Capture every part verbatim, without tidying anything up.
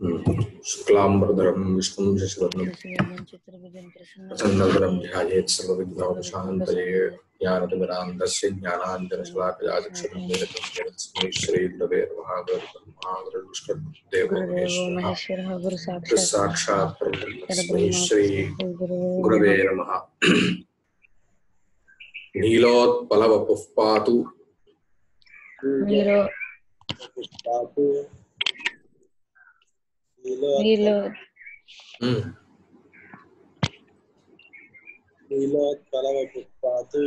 शुक्लांबरधरं विष्णुं शशिवर्णं प्रसन्नवदनं ध्यायेत् सर्वविघ्नोपशान्तये ज्ञानतिमिरान्धस्य ज्ञानाञ्जनशलाकया चक्षुरुन्मीलितं येन तस्मै श्रीगुरवे नमः। गुरुर्ब्रह्मा गुरुर्विष्णुर्देवो महेश्वरः साक्षात् परब्रह्म तस्मै श्रीगुरवे नमः। नीलोत्पलवपुः पातु नीलो नीलो नीलोत्पलवपुः पातु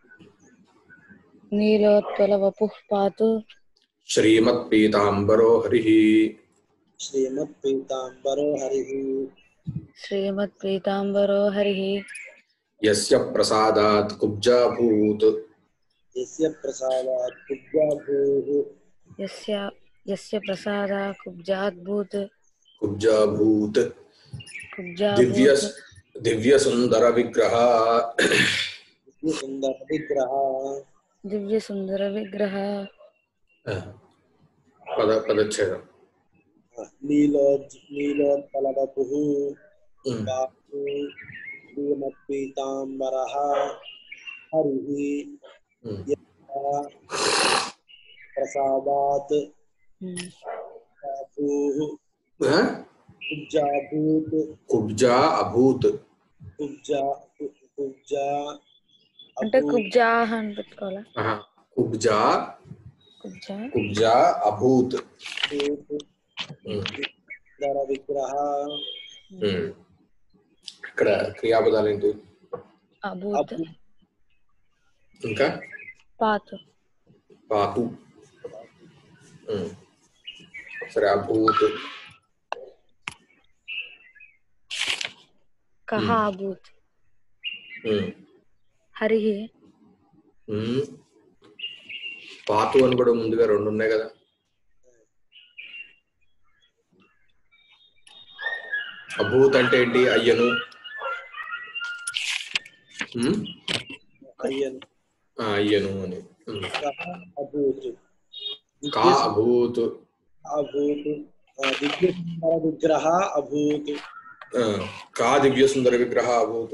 नीलोत्पलवपुः पातु श्रीमत्पीताम्बरो हरिः श्रीमत्पीताम्बरो हरिः श्रीमत्पीताम्बरो हरिः यस्य प्रसादात् कुब्जाभूत् यस्य प्रसादात् कुब्जाभूः यस्य यस्य प्रसादा कुब्जाद्भूत् कुब्जाभूत् दिव्य कुब्जाभूत् दिव्यसुन्दर विग्रह सुंदर विग्रह दिव्य सुंदर विग्रह पद पदच्छेदम् नीलोत् नीलोत्पलवपुः पातु श्रीमत्पीताम्बरः हरिः यस्य प्रसादात् कुब्जाभूत् कुब्जा अभूत कुब्जा कुब्जा అంటే కుబ్జా అని పెట్టుకోవాలా కుబ్జా కుబ్జా కుబ్జా అభూత్ విగ్రహ ఇక్కడ క్రియాపదాలు ఏంటి? అభూత్ ఇంకా పాతు పాతు సరే అభూత్ కహ అభూత్ హరిః పాతు అని కూడా ముందుగా రెండు ఉన్నాయి కదా. అభూత్ అంటే ఏంటి? అయ్యను అయ్యను అయ్యను అని. అభూత్ కా అభూత్ అభూత్ దివ్య సుందర విగ్రహ అభూత్ కా దివ్య సుందర విగ్రహ అభూత్.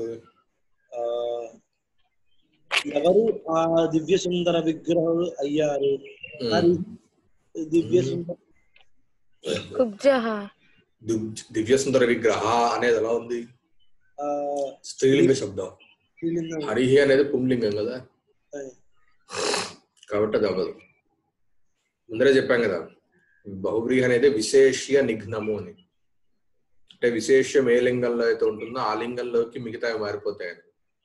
ఎవరు ఆ దివ్య సుందర విగ్రహుడు అయ్యారు? మరి దివ్య సుందర కుబ్జః దివ్య సుందర విగ్రహ అనేది ఎలా ఉంది? స్త్రీలింగ శబ్దం. హరిహి అనేది పుంలింగం కదా, కాబట్టి అది అవ్వదు. ముందరే చెప్పాం కదా, బహువ్రీహి అనేది విశేష్య నిఘ్నము అని. అంటే విశేష్యం ఏ లింగంలో అయితే ఉంటుందో ఆ లింగంలోకి మిగతావి మారిపోతాయని.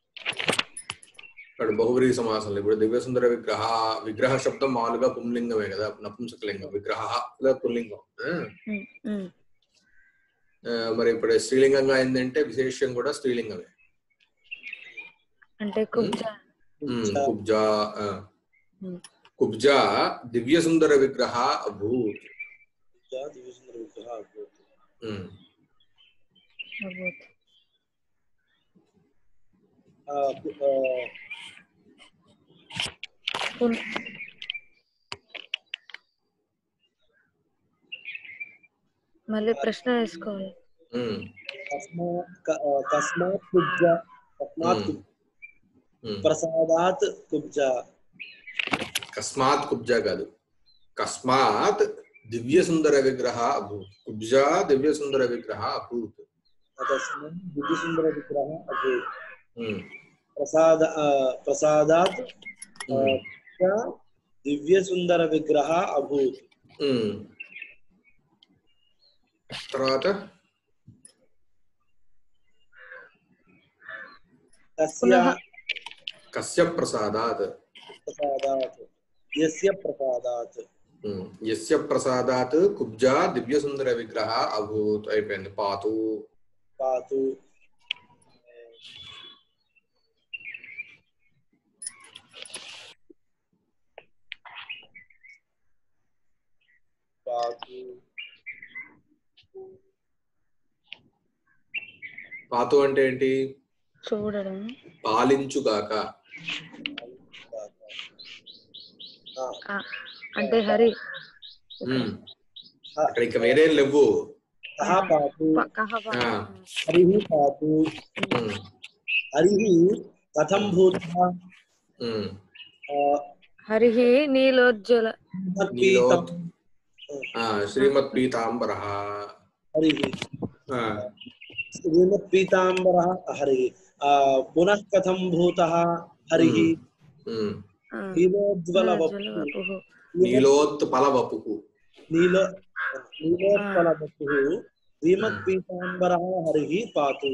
ఇక్కడ బహువ్రీహి సమాసంలో ఇప్పుడు దివ్య సుందర విగ్రహ విగ్రహ శబ్దం మామూలుగా పుంలింగమే కదా, నపుంసకలింగం. విగ్రహ పుల్లింగం. మరి ఇప్పుడు స్త్రీలింగంగా అయిందంటే విశేష్యం కూడా స్త్రీలింగమే. అంటే కుబ్జా కుబ్జా కుబ్జా దివ్య సుందర విగ్రహ అభూత్. దివ్య సుందర విగ్రహ అభూత్ మళ్ళీ ప్రశ్న వేసుకోవాలి. కస్మాత్ కుబ్జా కస్మాత్ ప్రసాదాత్ కుబ్జా. కస్మాత్ కుబ్జా కాదు, కస్మాత్ దివ్య సుందర విగ్రహ అభూత్. కుబ్జా దివ్య సుందర విగ్రహ అభూత్. దివ్య సుందర విగ్రహ అభూత్. ప్రసాద ప్రసాదాత్ దివ్య సుందర విగ్రహ అభూత్. తర్వాత కస్య కస్య ప్రసాదాత్ ప్రసాదాత్ యస్య ప్రసాదాత్ యస్య ప్రసాదాత్ కుబ్జా దివ్య సుందర విగ్రహ అభూత్. అయిపోయింది. పాతు పాతు పాతు పాతు అంటే ఏంటి? చూడడం. పాలించుగాక. అంటే హరి అక్కడ ఇంకా వేరే లేవు. కః పాతు కహ ఆ, హరిః పాతు ఉమ్, హరిః కథం భూతః ఉమ్. హరిః నీలోజ్వల పీతం నీలోత్ ఆ, శ్రీమత్ పీతాంబర హరిః శ్రీమత్ పీతాంబరः హరిః పునః కథం భూతः హరిః నీలోజ్వల వపుః నీలోత్పల వపు నీల నీలోత్పల వపుః శ్రీమత్ పీతాంబరः హరిః పాతు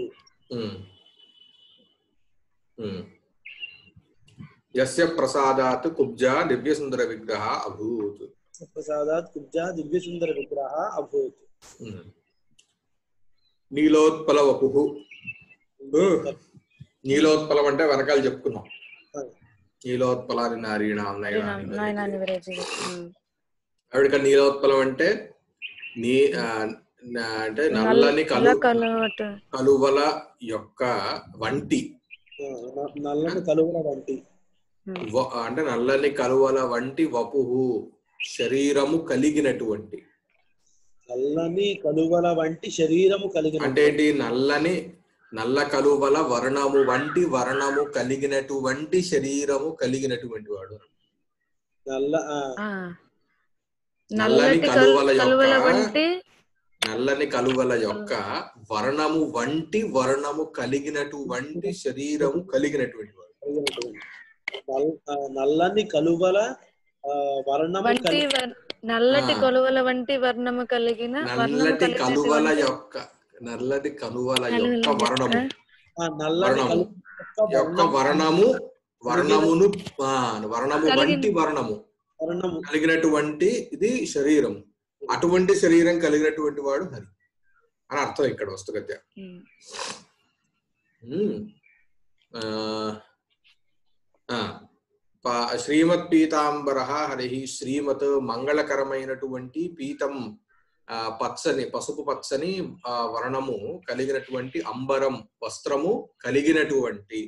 యస్య ప్రసాదాత్ కుబ్జా దివ్య సుందర విగ్రహ అభూత్ ప్రసాదాత్ కుబ్జా దివ్య సుందర విగ్రహ అభూత్ నీలోత్పల వపు నీలోత్పలం అంటే వెనకాల చెప్పుకున్నాం. నీలోత్పలాని నారీణాం నయనాని ఆవిడ నీలోత్పలం అంటే నీ అంటే నల్లని కలు కలువల యొక్క వంటి నల్లని కలువల వంటి అంటే నల్లని కలువల వంటి వపుహు శరీరము కలిగినటువంటి నల్లని కలువల వంటి శరీరము కలిగిన అంటే ఏంటి నల్లని నల్ల కలువల వర్ణము వంటి వర్ణము కలిగినటువంటి శరీరము కలిగినటువంటి వాడు. నల్ల నల్లని కలువల యొక్క నల్లని కలువల యొక్క వర్ణము వంటి వర్ణము కలిగినటువంటి శరీరము కలిగినటువంటి వాడు. నల్లని కలువల వర్ణము నల్లటి కలువల వంటి వర్ణము కలిగిన నల్లటి కలువల యొక్క నల్లటి కలువల యొక్క వర్ణము వర్ణము యొక్క వర్ణము వర్ణమును వర్ణము వంటి వర్ణము కలిగినటువంటి ఇది శరీరం. అటువంటి శరీరం కలిగినటువంటి వాడు హరి అని అర్థం ఇక్కడ వస్తుగత్య. శ్రీమత్ పీతాంబర హరి శ్రీమత్ మంగళకరమైనటువంటి పీతం పచ్చని పసుపు పచ్చని ఆ వర్ణము కలిగినటువంటి అంబరం వస్త్రము కలిగినటువంటి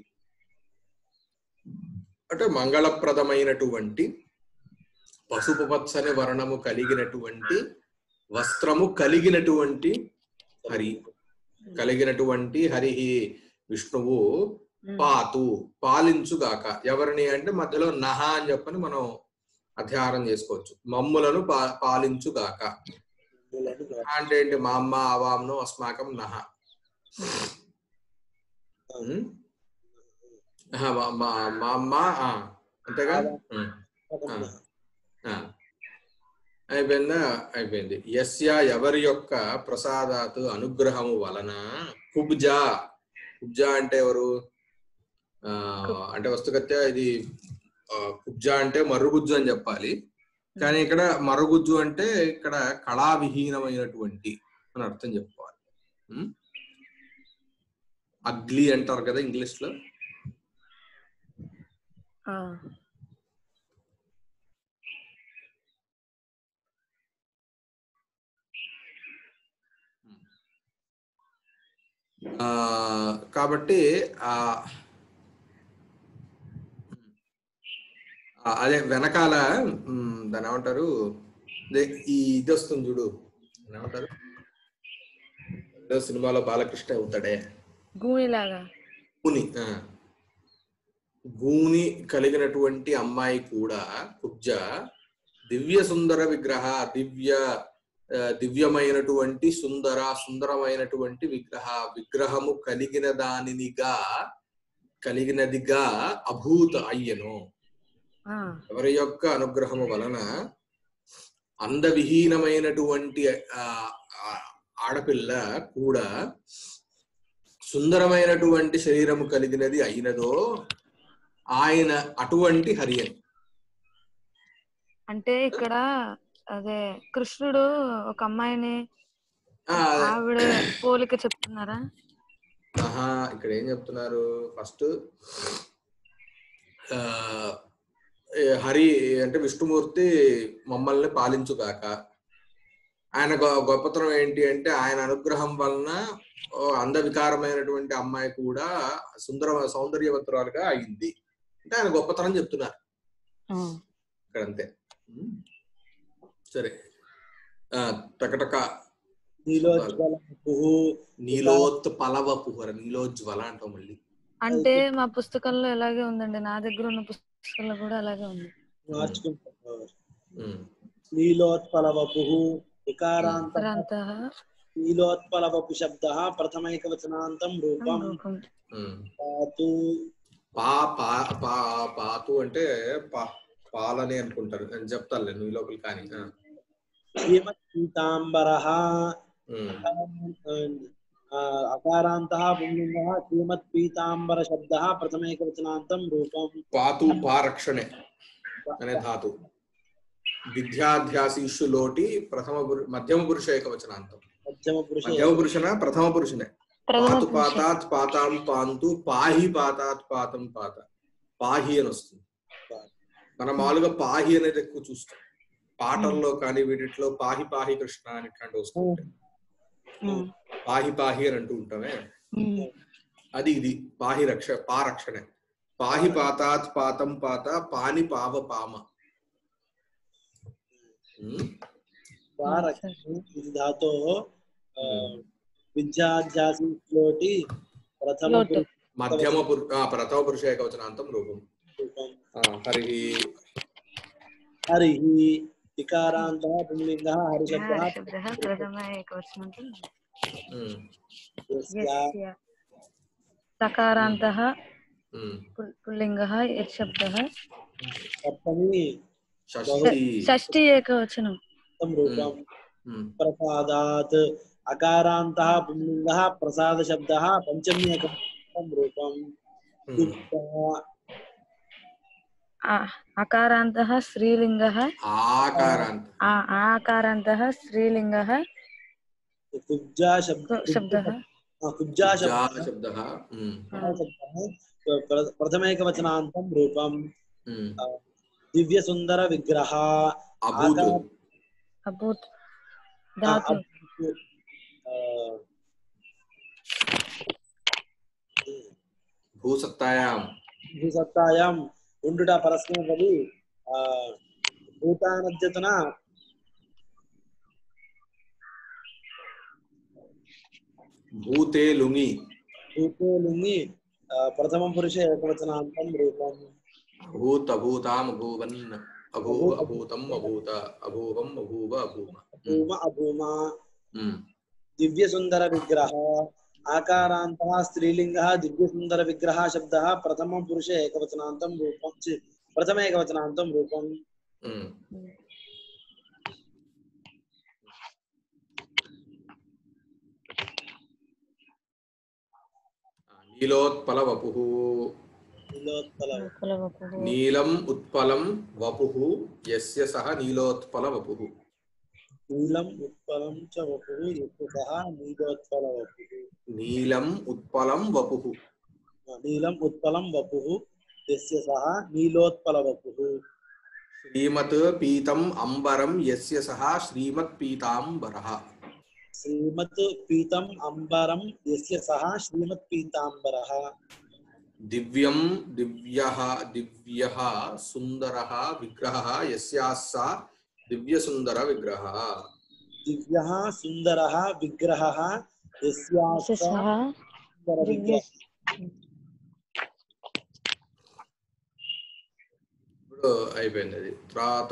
అంటే మంగళప్రదమైనటువంటి పసుపు పచ్చని వర్ణము కలిగినటువంటి వస్త్రము కలిగినటువంటి హరి కలిగినటువంటి హరి విష్ణువు పాతు పాలించుగాక. ఎవరిని అంటే మధ్యలో నహ అని చెప్పని మనం అధ్యారం చేసుకోవచ్చు. మమ్ములను పా పాలించుగాక అంటే ఏంటి? మా అమ్మ అవాంను అస్మాకం నహ మా అమ్మ అంతేగా అయిపోయిందా? అయిపోయింది. యస్య ఎవరి యొక్క ప్రసాదాత్ అనుగ్రహము వలన కుబ్జా కుబ్జా అంటే ఎవరు ఆ అంటే వస్తుగత్య ఇది కుబ్జా అంటే మరుగుజ్జు అని చెప్పాలి. కానీ ఇక్కడ మరుగుజ్జు అంటే ఇక్కడ కళావిహీనమైనటువంటి అని అర్థం చెప్పుకోవాలి. అగ్లీ అంటారు కదా ఇంగ్లీష్ లో. ఆ కాబట్టి ఆ అదే వెనకాల దాని ఏమంటారు ఈ ఇది వస్తుంది చూడు, ఏమంటారు సినిమాలో బాలకృష్ణ అవుతాడే గూనిలాగా గూని గూని కలిగినటువంటి అమ్మాయి కూడా కుబ్జ దివ్య సుందర విగ్రహ దివ్య దివ్యమైనటువంటి సుందర సుందరమైనటువంటి విగ్రహ విగ్రహము కలిగిన దానినిగా కలిగినదిగా అభూత అయ్యను. ఎవరి యొక్క అనుగ్రహము వలన అందవిహీనమైనటువంటి ఆ ఆడపిల్ల కూడా సుందరమైనటువంటి శరీరము కలిగినది అయినదో ఆయన అటువంటి హరి అని. అంటే ఇక్కడ అదే కృష్ణుడు ఒక అమ్మాయిని ఆవిడ పోలిక చెప్తున్నారా? ఆహా ఇక్కడ ఏం చెప్తున్నారు? ఫస్ట్ ఆ హరి అంటే విష్ణుమూర్తి మమ్మల్ని పాలించుగాక. ఆయన గొప్పతనం ఏంటి అంటే ఆయన అనుగ్రహం వలన అందవికారమైనటువంటి అమ్మాయి కూడా సుందర సౌందర్యవంతురాలుగా అయింది అంటే ఆయన గొప్పతనం చెప్తున్నారు ఇక్కడ. అంతే. సరే టకటక నీలోజ్వల వపుః నీలోత్పలవపుః నీలోజ్వల అంటాం మళ్ళీ. అంటే మా పుస్తకంలో ఎలాగే ఉందండి, నా దగ్గర ఉన్న పుస్తకంలో కూడా అలాగే ఉంది. మార్చుకుంటాం. ఉమ్. నీలోత్పలవపుః వికారాంతః వికారాంతః నీలోత్పలవపు శబ్దः ప్రథమైకవచనాంతం రూపం. రూపం. ఉమ్. పాతు పా పా పా పాతు అంటే పా పాలని అనుకుంటారు, నేను చెప్తాను నువ్వు లోపల కానీ. ఆ. శ్రీమత్ పీతాంబరః ఉమ్. ఆ, అకారాంతః పుంలింగः శ్రీమత్ పీతాంబర శబ్దः ప్రథమైకవచనాంతం రూపం. పాతు పారక్షణే అనే ధాతు. విద్యాధ్యాసీషు లోటి ప్రథమ పురు మధ్యమ పురుష ఏకవచనాంతం. మధ్యమ పురుష మధ్యమ పురుషన ప్రథమ పురుషనే. పాతు పాతాత్ పాతాం పాంతు పాహి పాతాత్ పాతం పాత పాహి అని వస్తుంది. మనం మామూలుగా పాహి అనేది ఎక్కువ చూస్తాం పాటల్లో కానీ వీటిలో. పాహి పాహి కృష్ణ అని ఇట్లాంటి వస్తుంటాయి. పాహి పాహి అని అంటూ ఉంటామే, అది ఇది పాహి రక్ష పా రక్షణే. పాహి పాతాత్ పాతం పాత పాని పావ పామ. ఇది ధాతో విద్యాధ్యాసీలోటి ప్రథమ మధ్యమ పురు ప్రథమ పురుష ఏకవచనాంతం రూపం. హరి హరి వికారాంతః పుంలింగः హరిశబ్దः ప్రథమ ఏకవచనాంతం. యస్య సకారాంతః పుల్లింగः యత్ శబ్దः సప్తమి షష్ఠి షష్ఠి ఏకవచనం రూపం. ప్రసాదాత్ అకారాంతః పుంలింగः ప్రసాద శబ్దः పంచమి ఏకవచనం రూపం. అకారాంతః స్త్రీలింగः ఆకారాంత ఆకారాంతః స్త్రీలింగः కుబ్జా శబ్దः కుబ్జా శబ్దः శబ్దः ప్రథమైకవచనాంతం రూపం. దివ్య సుందర విగ్రహ అభూత్ అభూత్ ధాతు. భూసత్తాయాం భూసత్తాయాం ఉండుట పరస్మైపది భూతానద్యతన భూతే లుంగి భూతే లుంగి ప్రథమ పురుష ఏకవచనాంతం రూపం. అభూత్ అభూతాం అభూవన్ అభూ అభూతం అభూత అభూవం అభూవ అభూమ అభూమ అభూమ. దివ్య సుందర విగ్రహ ఆకారాంతః స్త్రీలింగः దివ్య సుందర విగ్రహ శబ్దः ప్రథమ పురుష ఏకవచనాంతం రూపం. ప్రథమ ఏకవచనాంతం రూపం. నీలోత్పల వపుః నీలం ఉత్పలం వపుః యస్య సహ నీలోత్పల వపుః. నీలం ఉత్పలం చ వపుః యస్య సహ నీలోత్పల వపుః. నీలం ఉత్పలం వపుః నీలం ఉత్పలం వపుః యస్య సహ నీలోత్పల వపుః. శ్రీమత్ పీతం అంబరం యస్య సహ శ్రీమత్ పీతాంబరః. శ్రీమత్ పీతం అంబరం యస్య సహ శ్రీమత్ పీతాంబరః. దివ్యం దివ్యః దివ్యః సుందరః విగ్రహः యస్యాస్సా దివ్య సుందర విగ్రహः. దివ్యః సుందరః విగ్రహः యస్యాస్సా సుందర విగ్రహः. ఇప్పుడు అయిపోయింది అది. తర్వాత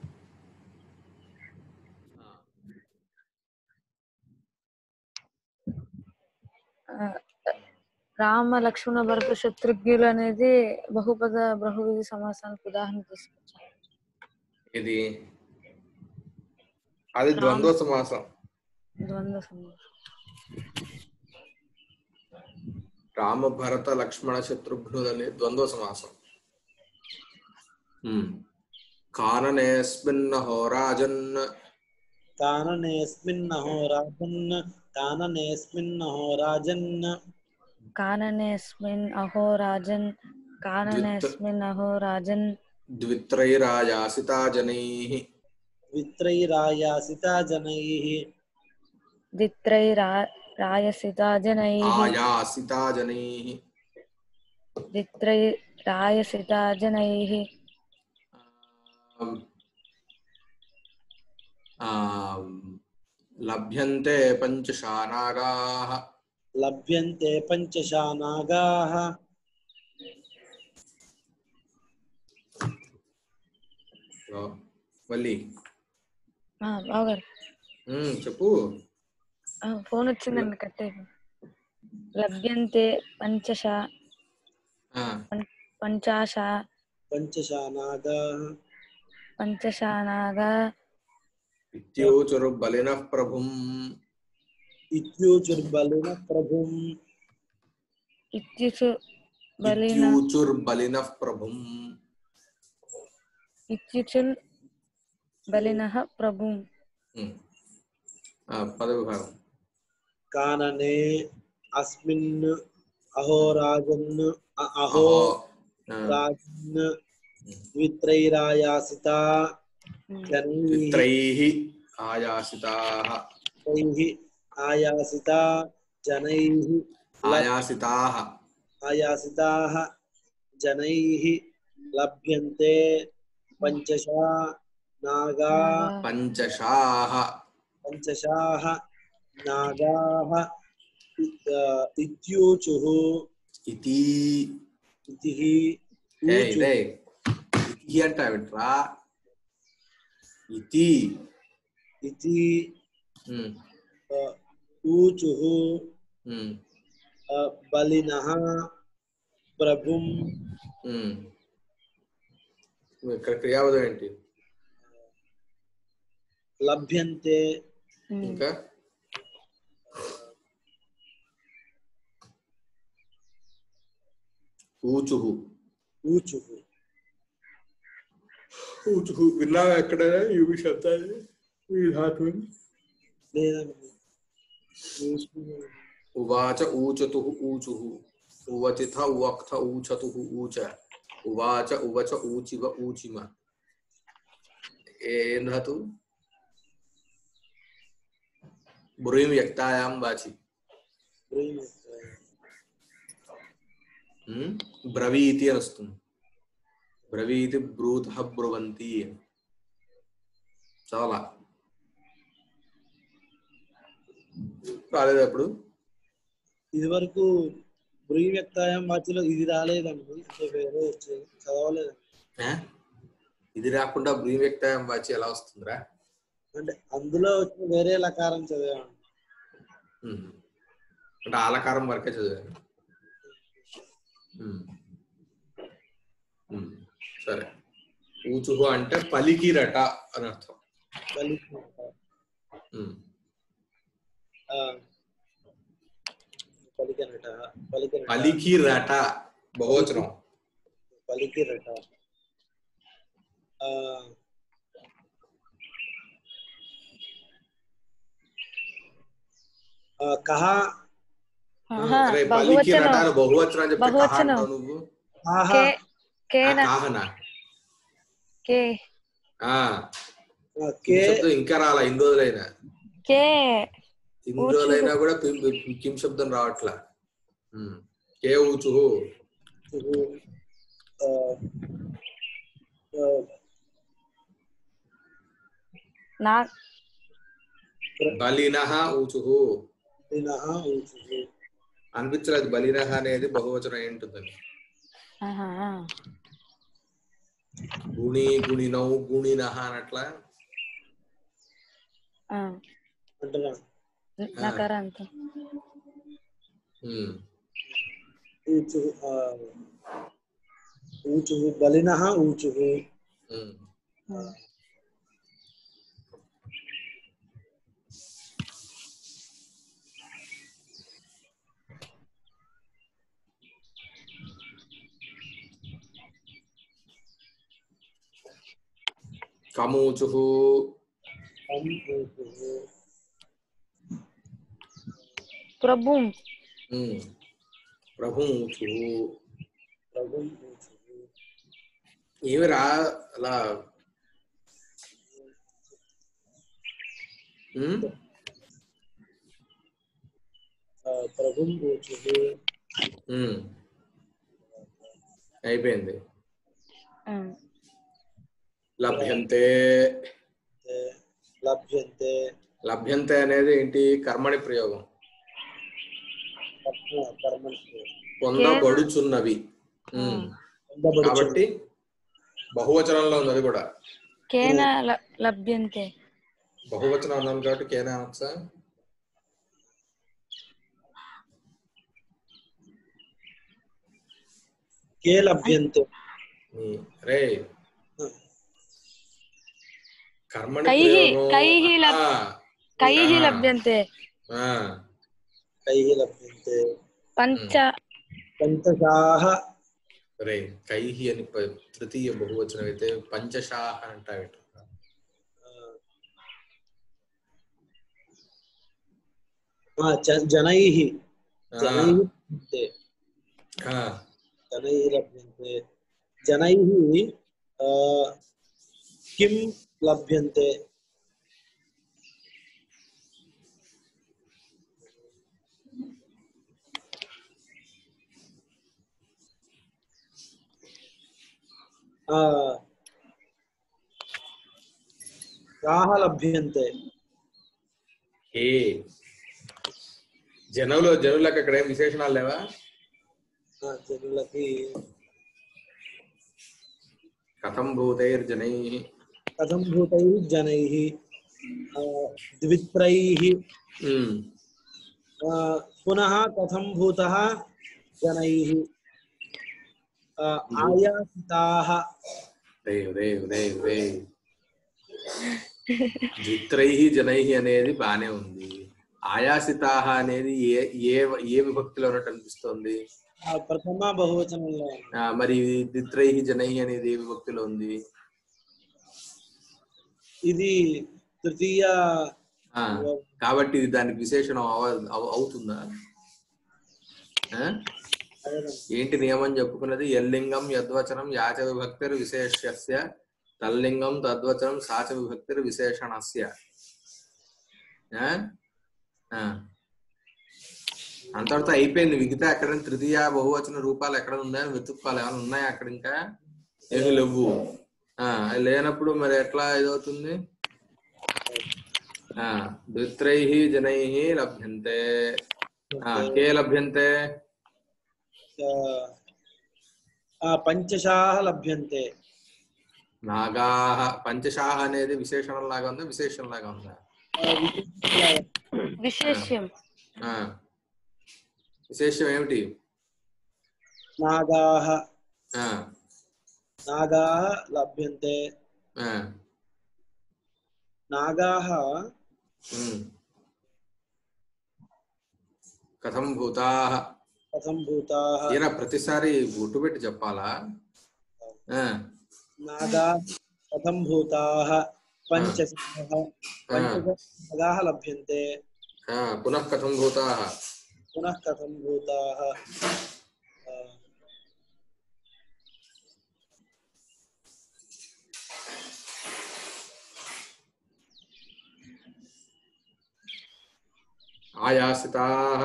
రామ లక్ష్మణ భరత శత్రుఘ్నులు అనేది బహుపద బహువిధి సమాసానికి ఉదాహరణ తీసుకొచ్చాను. ఇది అది ద్వంద్వ సమాసం. ద్వంద్వ సమాసం. రామ భరత లక్ష్మణ శత్రుఘ్నులు అనే ద్వంద్వ సమాసం. కాననేస్మిన్ హోరాజన్ కాననేస్మిన్ హోరాజన్ కాననేస్మిన్ హోరాజన్ కాననేస్మిన్ అహోరాజన్ కాననేస్మిన్ అహోరాజన్ ద్విత్రైరాయాసితా జనైః ద్విత్రైరాయాసితా జనైః ద్విత్రైరాయసితా జనైః ఆయాసితా జనైః ద్విత్రైరాయసితా జనైః. లభ్యంతే పంచశా నాగాః లభ్యంతే పంచశా నాగాః మళ్ళీ బావగారు చెప్పు. ఫోన్ వచ్చిందండి కట్ అయిపోయింది. లభ్యంతే పంచశా పంచాశా పంచశా నాగాః పంచశా నాగా ఇత్యూచుర్బలినః ప్రభుం ఇత్యూచుర్బలినః ప్రభుం ఇత్యుచు బలిన ఇత్యూచుర్బలినః ప్రభుం ఇత్యుచుల్ బలినః ప్రభుం. పదవిభాగం. కాననే అస్మిన్ అహోరాజన్ అహో రాజన్ ద్విత్రైరాయాసిత ద్విత్రైః ఆయాసితాః ఆయాసిత జనైః ఆయాసితాః ఆయాసితాః జనైః లభ్యంతే పంచశా నాగా పంచశాః పంచశాః నాగాః ఇత్యూచుః ఇతి ఇతి ఇతి అంటావిట్రా ఇతి ఇతి ఊచుః బలినః ప్రభుం. ఇక్కడ క్రియాపదం ఏంటి? లభ్యంతే ఇంకా ఊచుః ఊచుః ఊచుః విన్నావా ఎక్కడైనా ఇవి శబ్దాలు ఈ ధాతువులు? లేదండి. ఉవాచ ఊచతుః ఊచుః ఉవచిథ ఉవక్థ ఊచతుః ఊచ ఉవాచ ఉవచ ఊచివ ఊచిమ. ఏం ధాతు? బ్రూయిం వ్యక్తాయాం వాచి. బ్రవీతి అని వస్తుంది. బ్రవీతి బ్రూతః బ్రువంతి. చాలా రాలేదు అప్పుడు. ఇది వరకు బ్రూయి వ్యక్తాయం వాచిలో ఇది రాలేదండి. అంటే వేరే వచ్చేది చదవలేదు. ఇది రాకుండా బ్రూయి వ్యక్తాయం వాచి ఎలా వస్తుందిరా? అంటే అందులో వచ్చిన వేరే లకారం చదివాను. అంటే ఆలకారం వరకే చదివాను. సరే. ఊచుహు అంటే పలికిరట అని అర్థం. పలికిరట బహువచనం. పలికిరట కహ పలికిరట బహువచనం చెప్తే కహ అంటావు నువ్వు. ఇంకా రాలా ఇన్ని రోజులైనా. ఇన్ని రోజులైనా కూడా కిం శబ్దం రావట్లా. కే ఊచుహు బలినః ఊచుహు అనిపించలేదు. బలినః అనేది బహువచనం ఏంటుందని. గుణి గుణినౌ గుణినః అనట్లా ఊచుహు బలినః ఊచుహు. కమూచుహు ప్రభుం ప్రభుం ఊచుహు. ఏమి రా అలా ప్రభుం ఊచుహు అయిపోయింది. లభ్యంతే లభ్యంతే లభ్యంతే అనేది ఏంటి? కర్మణి ప్రయోగం. పొందబడుచున్నవి. కాబట్టి బహువచనంలో ఉంది అది కూడా. కేన లభ్యంతే బహువచనం అన్నాం కాబట్టి కేనా అనొచ్చా? కే లభ్యంతే. రే కర్మణి కైహి ప్రయోగం. కైహి కైహి లభ్యంతే కైహి లభ్యంతే పంచ పంచశాః. రే కైహి అని తృతీయ బహువచనం అయితే పంచశాః అంటావు. జనైః జనైః లభ్యంతే జనైః లభ్యంతే జనైః కిం లభ్యంతే. యాః లభ్యంతే. ఏ జనులు జనులకు అక్కడ ఏం విశేషణాలు లేవా? జనులకి కథం భూతైర్ జనైః కథం భూతైః జనైః ద్విత్రైః పునః కథం భూతః జనైః ఆయాసితాః. ద్విత్రైః జనైః అనేది బానే ఉంది. ఆయాసితాః అనేది ఏ ఏ ఏ విభక్తిలో ఉన్నట్టు అనిపిస్తోంది? ప్రథమ బహువచనంలో. మరి ద్విత్రైః జనైః అనేది ఏ విభక్తిలో ఉంది? ఇది తృతీయ. కాబట్టి ఇది దానికి విశేషణం అవుతుందా? ఏంటి నియమం చెప్పుకున్నది? యల్లింగం యద్వచనం యాచ విభక్తిర్ విశేష్యస్య తల్లింగం తద్వచనం సాచ విభక్తిర్ విశేషణస్య. అంతటితో అయిపోయింది. మిగతా ఎక్కడ తృతీయ బహువచన రూపాలు ఎక్కడ ఉన్నాయని వెతుక్కోవాలి. ఏమైనా ఉన్నాయా అక్కడ? ఇంకా ఏమి లేవు. లేనప్పుడు మరి ఎట్లా ఇదవుతుంది? ద్విత్రైః జనైః లభ్యంతే. కే లభ్యంతే? పంచశాః లభ్యంతే. నాగాః. పంచశాః అనేది విశేషణం లాగా ఉందా విశేషం లాగా ఉందా? విశేష్యం. విశేషం ఏమిటి? నాగాః. నాగాః లభ్యంతే. నాగాః కథం భూతాః. కథం భూతాః. ఈయన ప్రతిసారి గుట్టు పెట్టి చెప్పాలా? నాగాః కథం భూతాః పంచశాః పంచశాః లభ్యంతే. పునః కథం భూతాః. పునః కథం భూతాః. ఆయాసితాః.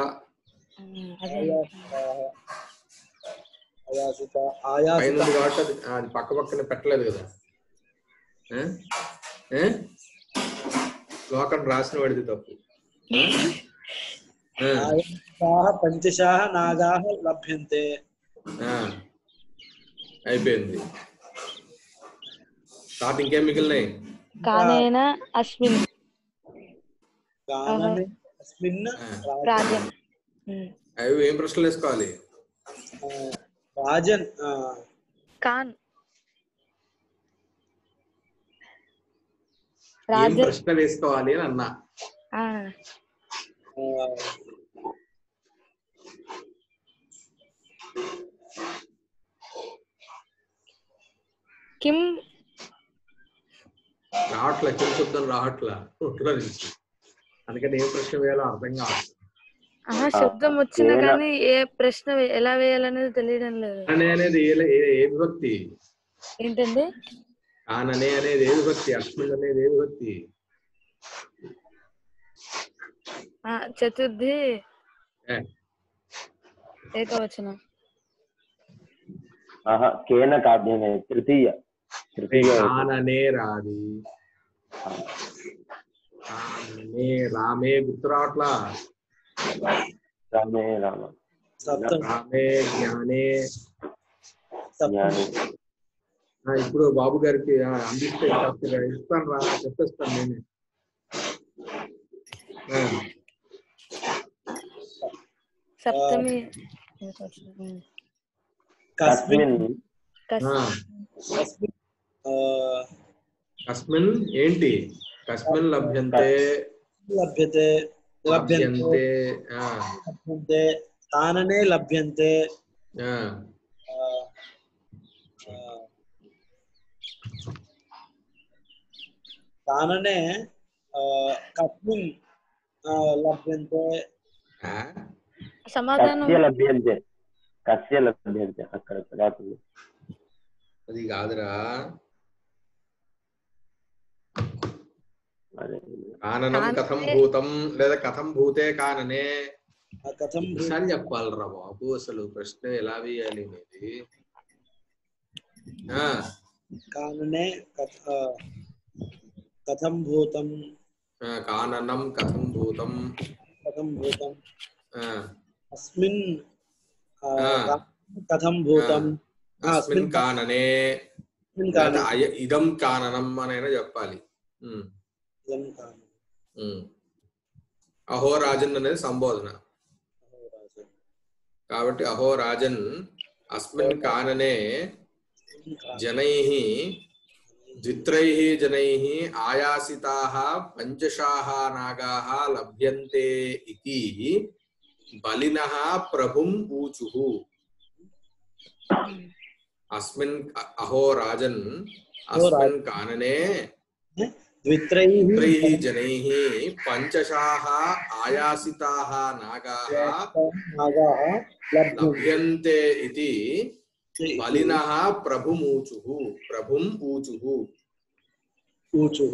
ఆయాసిత ఆయాసిత కాబట్టి అది పక్క పక్కన పెట్టలేదు కదా. శ్లోకం రాసిన వాడిది తప్పు. పంచశాః నాగాః లభ్యంతే. అయిపోయింది. తర్వాత ఇంకేం మిగిలినాయి? కానేన అస్మిన్ అస్మిన్ రాజన్. అవి ఏం ప్రశ్నలు వేసుకోవాలి? రాజన్ కాన్ ఏం ప్రశ్న వేసుకోవాలి అని అన్నా. కిం రావట్లా. కిం శబ్దం రావట్లా నుంచి. అందుకని ఏం ప్రశ్న వేయాలో అర్థం కావాలి. శబ్దం వచ్చినా కానీ ఏ ప్రశ్న ఎలా వేయాలనేది తెలియడం లేదు. అనేది ఏ విభక్తి? ఏంటండి? కాననే అనేది ఏ విభక్తి? అస్మిన్ అనేది ఏ విభక్తి? చతుర్థి ఏకవచనం. కేన కావ్యమే తృతీయ. కాననే రాది. రామే రామే గుర్తు రావట్లా. రామే రామ సప్తమి రామే జ్ఞానే. సప్తమి ఆ, ఇప్పుడు బాబు గారికి ఆ, అందిస్తే ఇస్తాను ఇస్తాను రా చెప్పేస్తాను నేనే. ఆ, సప్తమి కస్మిన్ ఆ, కస్మిన్ ఆ, కస్మిన్ ఏంటి కస్మిన్ లభ్యంతే లభ్యతే లభ్యంతే లభ్యంతే. ఆ, లభ్యంతే స్థాననే లభ్యంతే ఆ, ఆ, ఆ, స్థాననే ఆ, కస్మిన్ ఆ, లభ్యంతే ఆ, సమాధానం కస్య లభ్యంతే కస్య లభ్యంతే అక్కడ రాత్రి అది కాదురా. అదే కాననం కథం కాననే. భూతం లేదా కథం భూతే కాననే. ఆ కథం ఎన్నిసార్లు చెప్పాలరా బాబు అసలు ప్రశ్న ఎలా వేయాలి అనేది. ఆ, కాననే కథ ఆ, కథం భూతం ఆ, కాననం కథం భూతం. కథం భూతం ఆ, అస్మిన్ ఆ, ఆ. కథం భూతం ఆ, అస్మిన్ అస్మిన్ కాననే అస్మిన్ లేదా కాననే అయ- ఇదం కాననం అనైనా చెప్పాలి. ఉమ్, ఇదం కాననే. ఉమ్. అహోరాజన్ అనేది సంబోధన కాబట్టి అహోరాజన్ అస్మిన్ కాననే జనైః ద్విత్రైః జనైః ఆయాసితాః పంచశాః నాగాः లభ్యంతే ఇతి బలినః ప్రభుం ఊచుః. అస్మిన్ అహోరాజన్ అస్మిన్ కాననే ద్విత్రైః ద్విత్రైః జనైః పంచశాః ఆయాసితాః నాగాः నాగాः లభ్యంతే లభ్యంతే ఇతి బలినః ప్రభుమూచుః ప్రభుం ఊచుః. ఊచుః.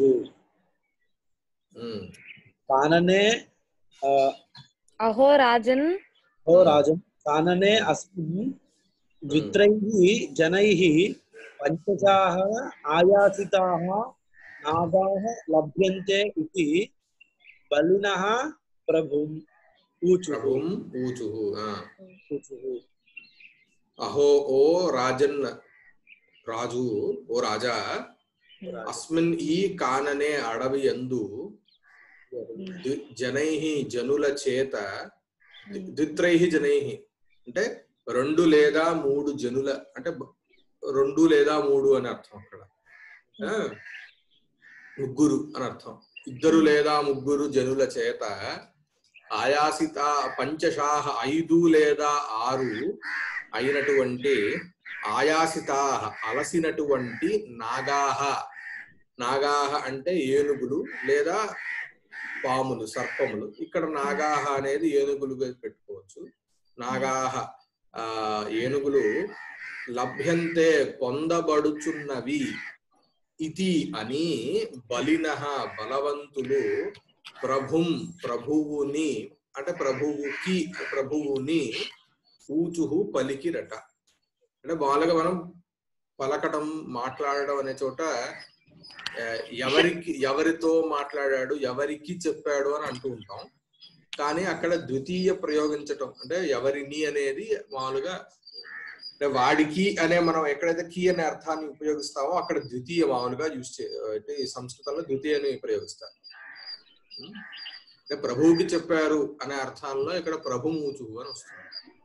ఉమ్, కాననే ఆ, అహోరాజన్ ఓ రాజన్ కాననే అస్మిన్ ద్విత్రైః జనైః పంచశాః ఆయాసితాః నాగాः లభ్యంతే ఇతి బలినః ప్రభుం ఊచుః. ప్రభుం ఊచుః. ఆ. ఊచుః. అహో ఓ రాజన్ రాజు ఓ రాజా అస్మిన్ ఈ కాననే అడవి యందు ద్వి- జనైః జనుల చేత ద్వి- ద్విత్రైః జనైః అంటే రెండు లేదా మూడు జనుల అంటే బ- రెండు లేదా మూడు అని అర్థం అక్కడ. ఆ, ముగ్గురు అని అర్థం. ఇద్దరు లేదా ముగ్గురు జనుల చేత ఆయాసిత పంచశాహ ఐదు లేదా ఆరు అయినటువంటి ఆయాసితాహ అలసినటువంటి నాగాహ. నాగాహ అంటే ఏనుగులు లేదా పాములు సర్పములు. ఇక్కడ నాగాహ అనేది ఏనుగులుగా పెట్టుకోవచ్చు. నాగాహ ఆ ఏనుగులు లభ్యంతే పొందబడుచున్నవి ఇతి అని బలినః బలవంతులు ప్రభుం ప్రభువుని అంటే ప్రభువుకి ప్రభువుని ఊచుహు పలికిరట. అంటే బాగా మనం పలకడం మాట్లాడడం అనే చోట ఆ, ఎవరికి ఎవరితో మాట్లాడాడు ఎవరికి చెప్పాడు అని అంటూ ఉంటాం. కానీ అక్కడ ద్వితీయ ప్రయోగించటం అంటే ఎవరిని అనేది మామూలుగా అంటే వాడికి అనే మనం ఎక్కడైతే కీ అనే అర్థాన్ని ఉపయోగిస్తామో అక్కడ ద్వితీయ మామూలుగా యూజ్ చే అంటే ఈ సంస్కృతంలో ద్వితీయని ప్రయోగిస్తారు. అంటే ప్రభువుకి చెప్పారు అనే అర్థాల్లో ఇక్కడ ప్రభుమూచు అని వస్తుంది.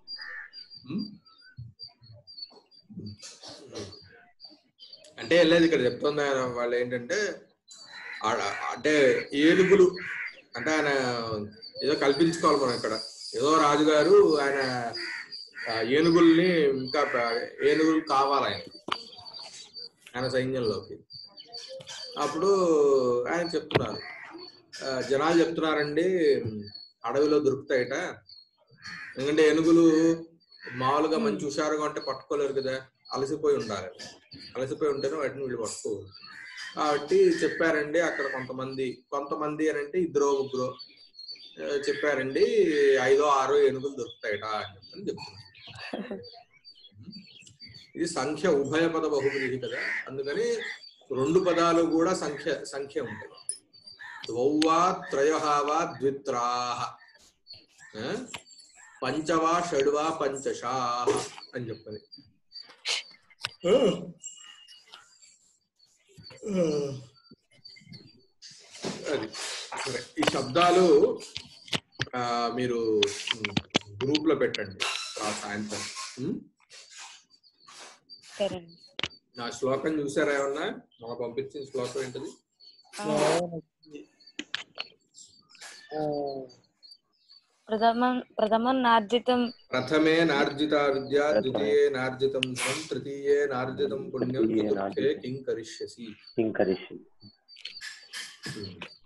అంటే వెళ్ళేది ఇక్కడ చెప్తుంది ఆయన వాళ్ళు ఏంటంటే అంటే ఏనుగులు అంటే ఆయన ఏదో కల్పించుకోవాలి మనం ఇక్కడ. ఏదో రాజుగారు ఆయన ఏనుగుల్ని ఇంకా ఏనుగులు కావాలి ఆయన ఆయన సైన్యంలోకి. అప్పుడు ఆయన చెప్తున్నారు జనాలు చెప్తున్నారండి అడవిలో దొరుకుతాయట. ఎందుకంటే ఏనుగులు మామూలుగా మంచి హుషారుగా ఉంటే పట్టుకోలేరు కదా, అలసిపోయి ఉండాలి. అలసిపోయి ఉంటేనే వాటిని వీళ్ళు పట్టుకోవాలి. కాబట్టి చెప్పారండి అక్కడ కొంతమంది కొంతమంది అని అంటే ఇద్దరో ముగ్గురో చెప్పారండి ఐదో ఆరో ఏనుగులు దొరుకుతాయట అని చెప్పని చెప్తున్నారు. ఇది సంఖ్య ఉభయ పద బహువ్రీహి కదా, అందుకని రెండు పదాలు కూడా సంఖ్య సంఖ్య ఉంటాయి. ద్వౌ వా త్రయః వా ద్విత్రాః పంచ వా షడ్ వా పంచశాః అని చెప్పని అది ఈ శబ్దాలు మీరు గ్రూప్ లో పెట్టండి ఆ సాయంత్రం. నా శ్లోకం చూసారా ఏమన్నా? మా పంపించిన శ్లోకం ఏంటది? ప్రథమం ప్రథమం నార్జితం ప్రథమే నార్జిత విద్యా ద్వితీయే నార్జితం ధనం తృతీయే నార్జితం పుణ్యం చతుర్థే కిం కరిష్యసి కిం కరిష్యసి